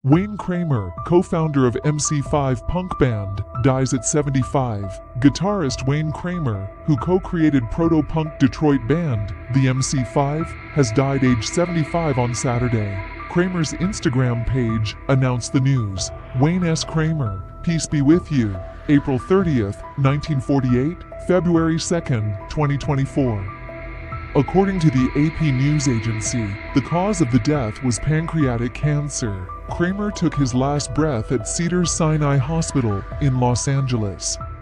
Wayne Kramer, co-founder of MC5punk band, dies at 75. Guitarist Wayne Kramer, who co-created proto-punk Detroit band, the MC5, has died aged 75 on Saturday. Kramer's Instagram page announced the news. Wayne S. Kramer, peace be with you. April 30th, 1948, February 2nd, 2024. According to the AP news agency, the cause of the death was pancreatic cancer. Kramer took his last breath at Cedars-Sinai Hospital in Los Angeles.